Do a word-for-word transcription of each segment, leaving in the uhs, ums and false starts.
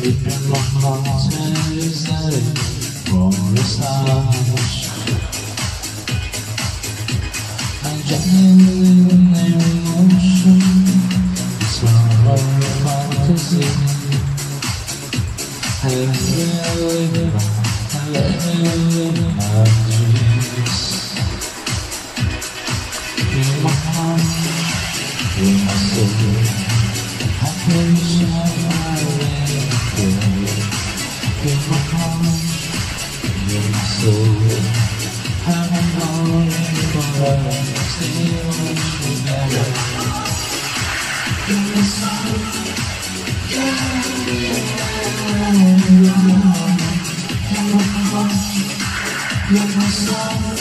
deep in my heart is that for the stars. I'm genuine in emotion, it's not a fantasy. I live, I live my dreams. In my heart, in my soul, I can shine my way through. In my heart, in my soul, I'm falling forever, still together. In the sun, yeah, in my heart, in my soul,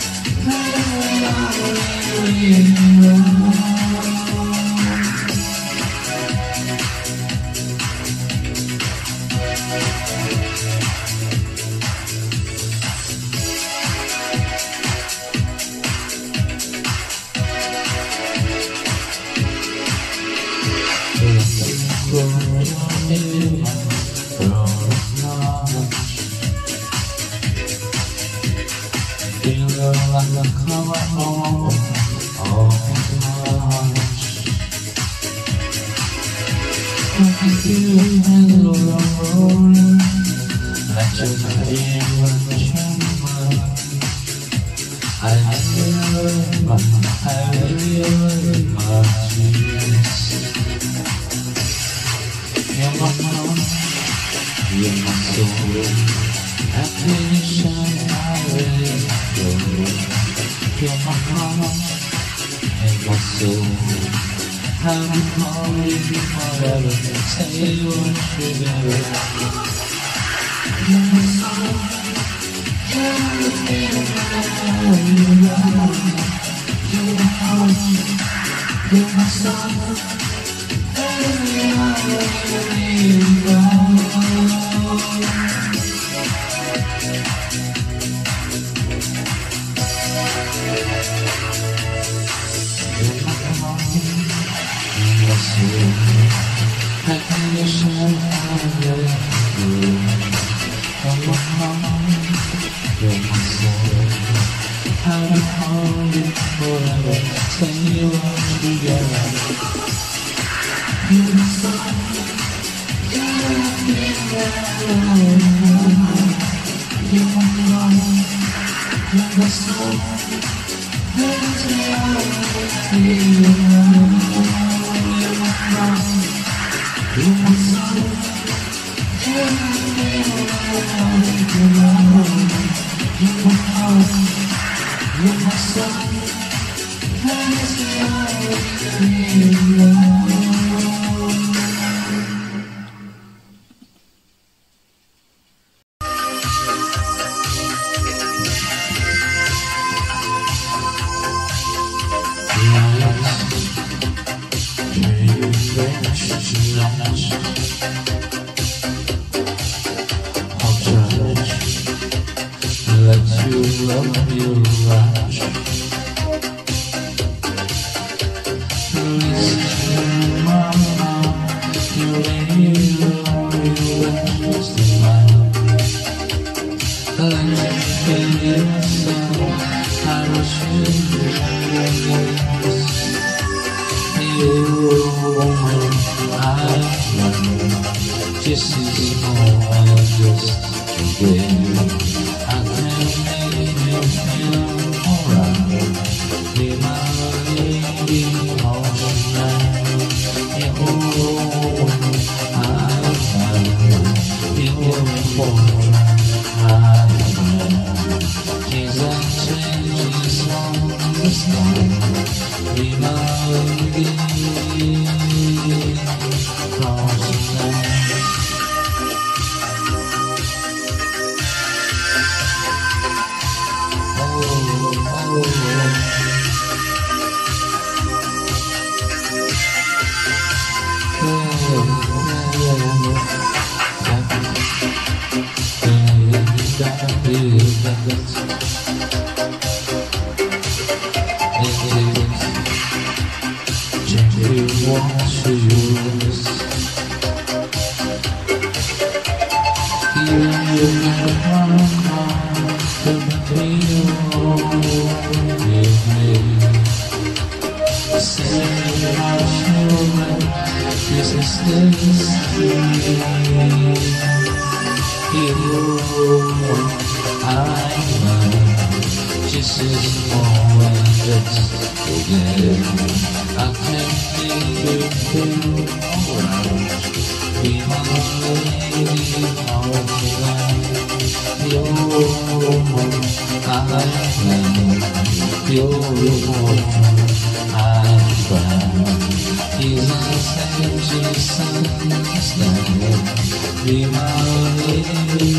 like the color of all the I can feel it hello rolling, like your favorite chamber. I remember, I remember Jesus. You're my heart, you're my soul. I can shine my way through. You're my heart and my soul. I'm calling forever, stay on together. You're my soul, you're my heart, you're my soul. I can shine my way through. You're my heart, you're my soul. I'm holding forever, stay on together. You're my soul, you're my heart, you're my soul. Let you love you rush. Listen, mama, you ain't alone, you rest in mind. Let me feel yourself, I wish you this. You woman, I love. This is more than just a game. I can make you feel alright. Be my lady all night. You woman, I love. You woman, I love. Jesus changes on the sky. Be my lady all night. you can come to be with me. Say our children, this is destiny. You, I know, just this moment, just again. I can't think of you around. Be my lady of life. You're I know. You're I'm proud. He's a saint, sunstand. Be my lady.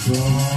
from